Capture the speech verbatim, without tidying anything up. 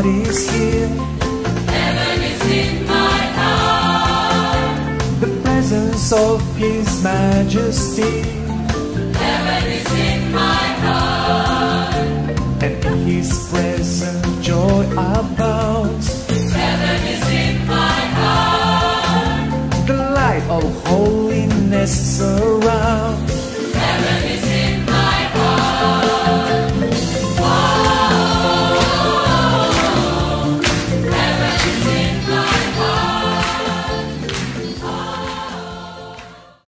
God is here. Heaven is in my heart. The presence of His majesty. Heaven is in my heart.